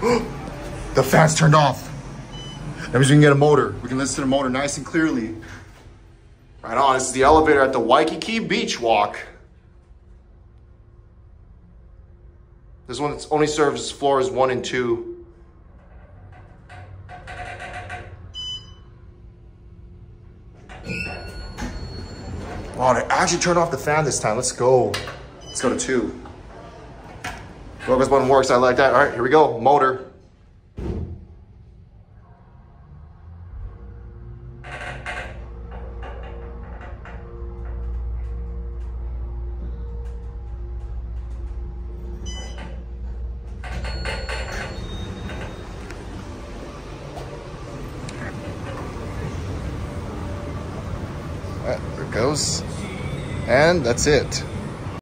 The fan's turned off. That means we can get a motor. We can listen to the motor nice and clearly. Right on, this is the elevator at the Waikiki Beachwalk. This one only serves floors 1 and 2. Wow, they actually turned off the fan this time. Let's go. Let's go to 2. Focus button works, I like that. All right, here we go, motor. There it goes. And that's it.